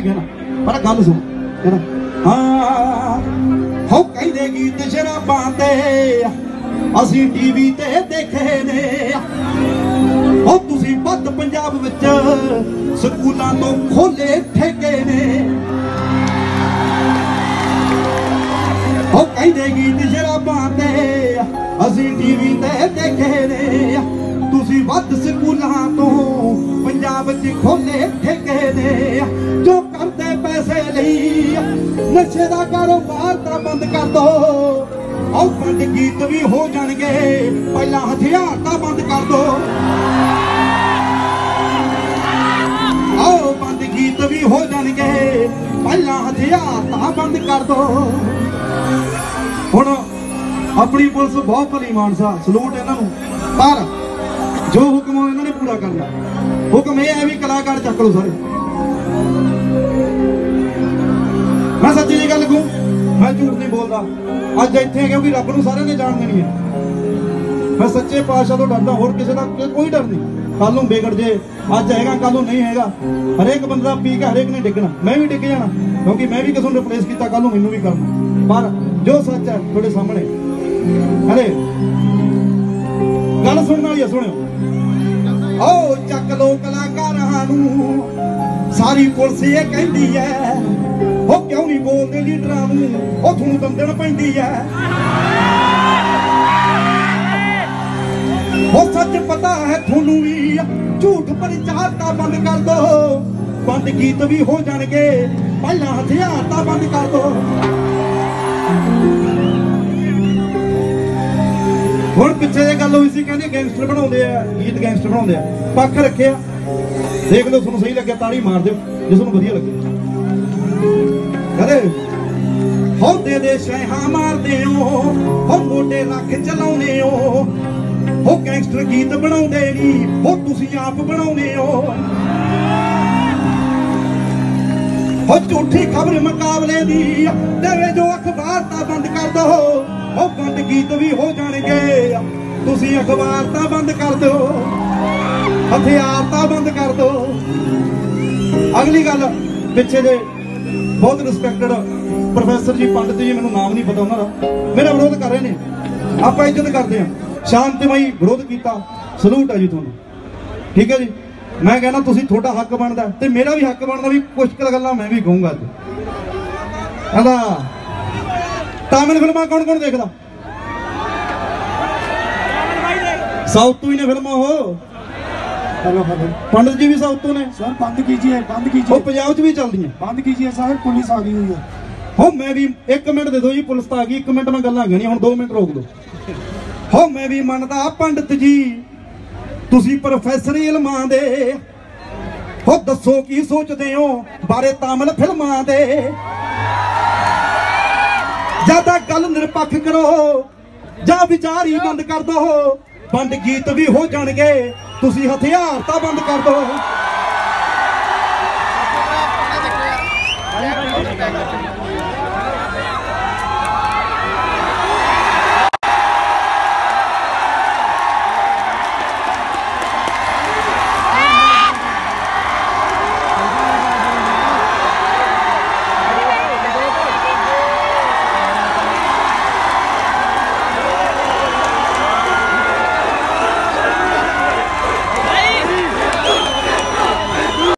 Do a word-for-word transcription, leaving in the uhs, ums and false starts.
पर गल सुन हाँ हो कहते गीत शराबां ते असीं टीवी ते देखे ने हो तुसीं बद पंजाब विच स्कूलां तो खोले ठेके ने हो कहते गीत शराबां ते असीं टीवी ते देखे ने तुसीं बद स्कूलां तो पंजाब च खोले ठेके ने जो करदे पैसे लई नशे दा कारोबार तां बंद कर दो आओ बंद गीत भी हो जाणगे पहला हथियार तां बंद कर दो आओ बंद गीत भी हो जाणगे पहला हथियार तां बंद कर दो हुण अपनी पुलिस बहुत भली मानसा सलूट इन्हां नूं पर जो हुक्म इन्होंने पूरा करना हुक्म यह है भी कलाकार चक लो सारे मैं सच्ची जी गल कहूं मैं झूठ नहीं बोलता अज इत्थे क्योंकि रब नूं सारे ने जान देनी है मैं सच्चे पातशाह तो डरदा होर किसी का कोई डर नहीं कल नूं बिगड़ जे अज हैगा कल नूं नहीं हैगा हरेक बंदा पी के हरेक ने डिगना मैं भी डिग जाना क्योंकि मैं भी किसी नूं रिप्लेस किया कल नूं मैनूं भी करना पर जो सच है थोड़े सामने अरे गल सुनने वाली है सुनियो ओ चक लो कलाकारां नूं सारी पुलिस ये कहती है ओ क्यों नहीं बोलते लीडरां नूं ओ तुहानूं दंदण पैंदी है ओ सच पता है तुहानूं भी झूठ प्रचार तां बंद कर दो बंद गीत भी हो जाणगे पहला हथियार तां बंद कर दो हुण पिछे जे गल होई सी कहंदे गैंगस्टर बनाउंदे आ गीत गैंगस्टर बनाउंदे आ पक्ख रखे देख लो तुहानूं सही लगे ताड़ी मार दिओ जे तुहानूं वधिया लगे अरे हो दे दे शैहा मारदे हो हो मोटे रख चलाउने हो हो गैंगस्टर गीत बनाउंदे नहीं हो तुसीं आप बनाउने हो हो झूठी खबर मुकाबले दी देवे जो अखबार तां बंद कर दो ओ बंद गीत भी हो जाणगे तुसीं अखबार तां बंद कर दो हथियार तां बंद कर दो अगली गल पिछे जे बहुत रिस्पैक्टेड प्रोफैसर जी पंडित जी मैनूं नाम नहीं पता उन्हां दा मेरा विरोध कर रहे ने आपां इज्जत करदे हां शांतिमई विरोध कीता सलूट है जी तुहानूं ठीक है जी मैं कहना तुसीं थोड़ा हक बनदा ते मेरा भी हक बनदा भी कुछ गल्लां मैं भी कहूँगा अज कहंदा तमिल फिल्मां कौन कौन देखदा साउथ तो ही ने फिल्मां हो पंडित जी भी साउथ तो ने सर बंद कीजिए बंद कीजिए पंजाब च भी चलदी है बंद कीजिए सर पुलिस आ गई हुई है हो मैं भी एक मिनट दे दो जी पुलिस तो आ गई एक मिनट मैं गल्लां गणियां हुण दो मिनट रोक दो हो मैं भी मनदा पंडित जी तुसीं प्रोफैसर इल्मां दे हो दसो की सोचदे हो बारे तमिल फिल्मां दे ज्यादा गल निरपक्ष करो जा विचार ही बंद कर दो बंद गीत भी हो जाणगे तुसीं हथियार तां बंद कर दो